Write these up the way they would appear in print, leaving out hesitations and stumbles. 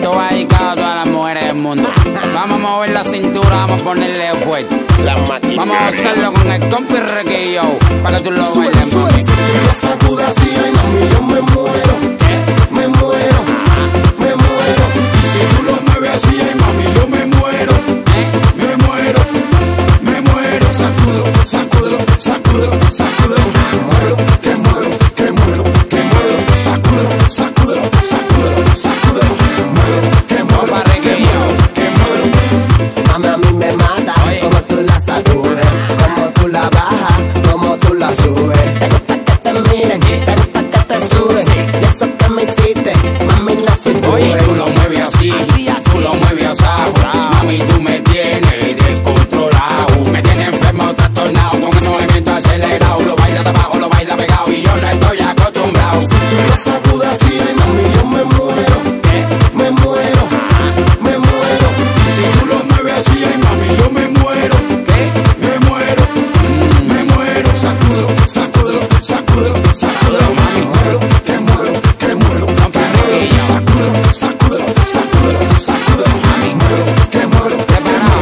Esto va dedicado a todas las mujeres del mundo. Vamos a mover la cintura, vamos a ponerle fuerte. Vamos a hacerlo con el compi Requillo, para que tú lo bailes, mami. Si tú lo sacudes así, ay mami, yo me muero. Me muero, me muero. Si tú lo mueves así, ay mami, yo me muero. Me muero, me muero. Sacúdelo, sacúdelo, sacúdelo, sacúdelo. Muero, que muero, que muero, que muero. Sacúdelo, sacúdelo, sacúdelo, sacúdelo. Muero, que muero, que muero, que muero. Mami, a mí me mata como tú la sacudes, como tú la bajas, como tú la subes. Te gusta que te miren, te gusta que te subes. Y eso que me hiciste, mami, no figure. Oye, tú lo mueves así, tú lo mueves así. Mami, tú me tienes descontrolado. Me tienes enfermo, trastornado, con ese movimiento acelerado. Lo baila de abajo, lo baila pegado y yo no estoy acostumbrado. Si tú lo sacudes así, ay mami, yo me muero. Me muero, me muero. Si tú lo mueves así, ay mami, yo me muero. Me muero, me muero. Sacúdelo, sacúdelo, sacúdelo, sacúdelo. Mami, muero, que muero, que muero. Sacúdelo, sacúdelo, sacúdelo, sacúdelo. Mami, muero, que muero. Preparado,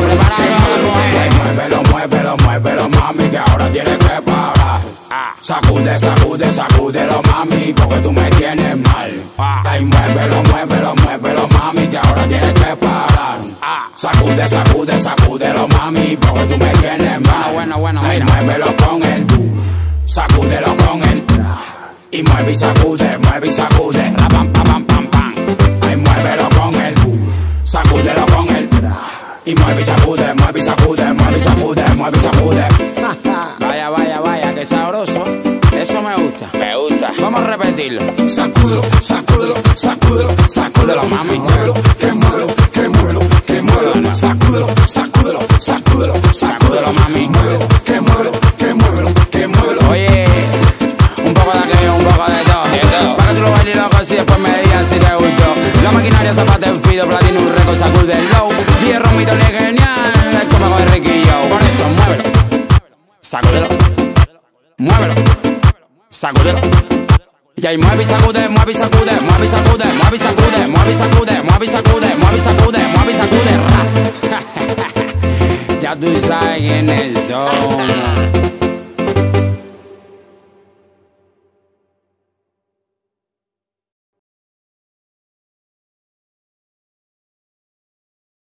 Muévelo, muévelo, muévelo, mami, que ahora tienes que parar. Sacude, sacude, sacúdelo, mami, porque tú me tienes mal. Ay, muévelo, muévelo, muévelo, mami, que ahora tienes que parar. Sacude, sacude, sacúdelo, mami, porque tú me tienes mal. Bueno, Ay, mira. muévelo con el sacúdelo con el y mueve y sacude, mueve y sacude. Pam, pam, pam, pam, pam. Ay, muévelo con el sacúdelo con el y mueve y sacude, mueve y sacude, mueve y sacude, mueve y sacude. Vaya, vaya, vaya, qué sabroso. Eso me gusta. Me gusta. Vamos a repetirlo. Sacúdelo, sacúdelo, sacúdelo, sacúdelo, mami. Muévelo, que muero, que muero, que muero. Sacúdelo, sacúdelo, sacúdelo, sacúdelo, mami. Muévelo, que muero, que muero, que muero. Oye, un poco de aquello, un poco de todo. Para que tú lo bailes loco y después me digas si te gustó. La maquinaria Zapata en Fido, Platino, un récord, sacude el low. Hierro, mi Tony, genial, es como con Riquillo. Por eso, muévelo, sacúdelo, muévelo, sacúdelo. Y ahí mueve y sacude, mueve y sacude, mueve y sacude, mueve y sacude, mueve y sacude, mueve y sacude, mueve y sacude, mueve y sacude, ra. Ya tú sabes quiénes son.